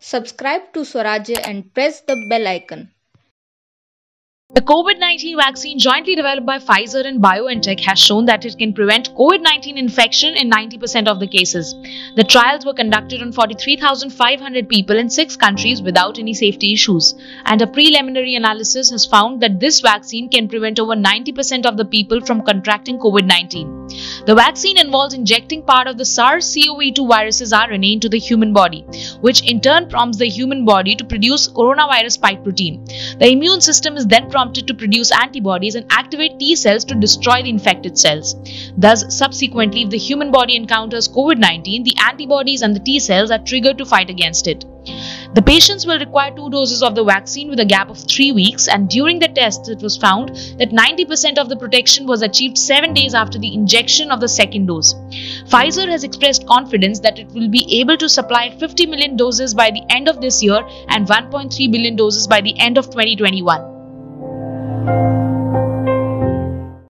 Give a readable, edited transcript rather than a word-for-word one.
Subscribe to Swarajya and press the bell icon. The COVID-19 vaccine jointly developed by Pfizer and BioNTech has shown that it can prevent COVID-19 infection in 90% of the cases. The trials were conducted on 43,500 people in 6 countries without any safety issues, and a preliminary analysis has found that this vaccine can prevent over 90% of the people from contracting COVID-19. The vaccine involves injecting part of the SARS-CoV-2 virus's RNA into the human body, which in turn prompts the human body to produce coronavirus spike protein. The immune system is then prompted to produce antibodies and activate T cells to destroy the infected cells. Thus, subsequently, if the human body encounters COVID-19, the antibodies and the T cells are triggered to fight against it. The patients will require 2 doses of the vaccine with a gap of 3 weeks, and during the tests it was found that 90% of the protection was achieved 7 days after the injection of the second dose. Pfizer has expressed confidence that it will be able to supply 50 million doses by the end of this year and 1.3 billion doses by the end of 2021.